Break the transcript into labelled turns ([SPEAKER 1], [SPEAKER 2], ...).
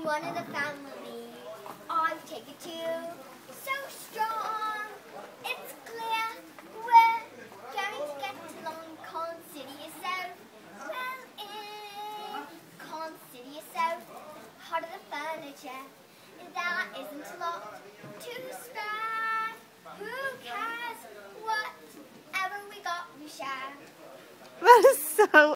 [SPEAKER 1] one of the family. I've taken to so strong. It's clear we're going to get along. Con City yourself. Well, in Con City yourself, part of the furniture. That isn't a lot to spare. Who cares? Whatever we got, we share.
[SPEAKER 2] That is so